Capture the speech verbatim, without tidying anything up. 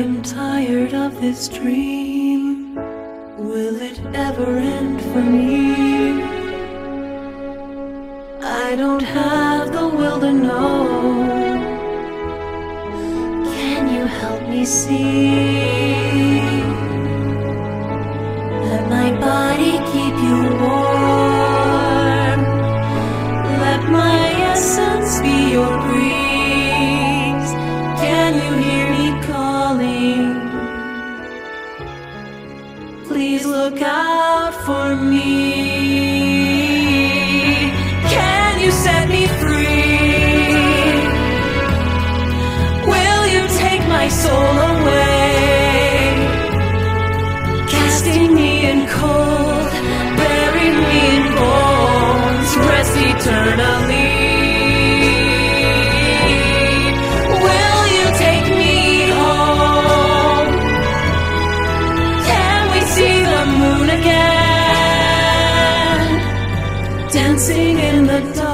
am tired of this dream. Will it ever end for me? I don't have the will to know. Can you help me see? Let my body keep you warm. Let my essence be your breeze. Can you hear me calling? Please look out for me. Can you set me free? Will you take my soul away? Casting me in cold, bury me in bones, rest eternally. Will you take me home? Can we see the moon again? Dancing in the dark.